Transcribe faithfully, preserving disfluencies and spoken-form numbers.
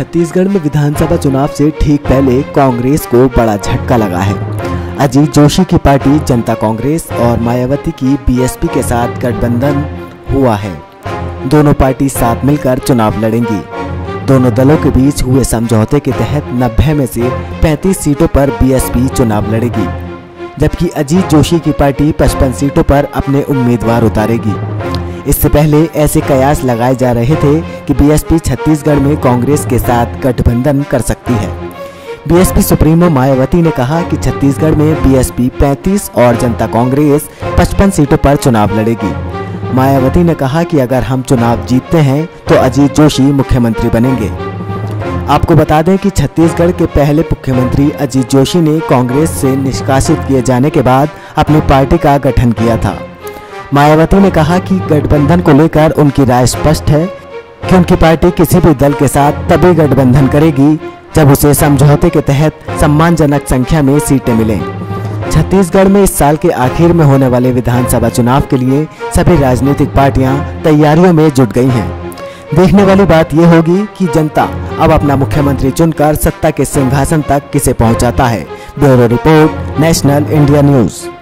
छत्तीसगढ़ में विधानसभा चुनाव से ठीक पहले कांग्रेस को बड़ा झटका लगा है। अजीत जोशी की पार्टी जनता कांग्रेस और मायावती की बीएसपी के साथ गठबंधन हुआ है। दोनों पार्टी साथ मिलकर चुनाव लड़ेंगी। दोनों दलों के बीच हुए समझौते के तहत नब्बे में से पैंतीस सीटों पर बीएसपी चुनाव लड़ेगी, जबकि अजीत जोशी की पार्टी पचपन सीटों पर अपने उम्मीदवार उतारेगी। इससे पहले ऐसे कयास लगाए जा रहे थे कि बीएसपी छत्तीसगढ़ में कांग्रेस के साथ गठबंधन कर सकती है। बीएसपी सुप्रीमो मायावती ने कहा कि छत्तीसगढ़ में बीएसपी पैंतीस और जनता कांग्रेस पचपन सीटों पर चुनाव लड़ेगी। मायावती ने कहा कि अगर हम चुनाव जीतते हैं तो अजीत जोशी मुख्यमंत्री बनेंगे। आपको बता दें कि छत्तीसगढ़ के पहले मुख्यमंत्री अजीत जोशी ने कांग्रेस से निष्कासित किए जाने के बाद अपनी पार्टी का गठन किया था। मायावती ने कहा कि गठबंधन को लेकर उनकी राय स्पष्ट है कि उनकी पार्टी किसी भी दल के साथ तभी गठबंधन करेगी जब उसे समझौते के तहत सम्मानजनक संख्या में सीटें मिलें। छत्तीसगढ़ में इस साल के आखिर में होने वाले विधानसभा चुनाव के लिए सभी राजनीतिक पार्टियां तैयारियों में जुट गई हैं। देखने वाली बात यह होगी कि जनता अब अपना मुख्यमंत्री चुनकर सत्ता के सिंहासन तक किसे पहुंचाता है। Bureau report, national India news.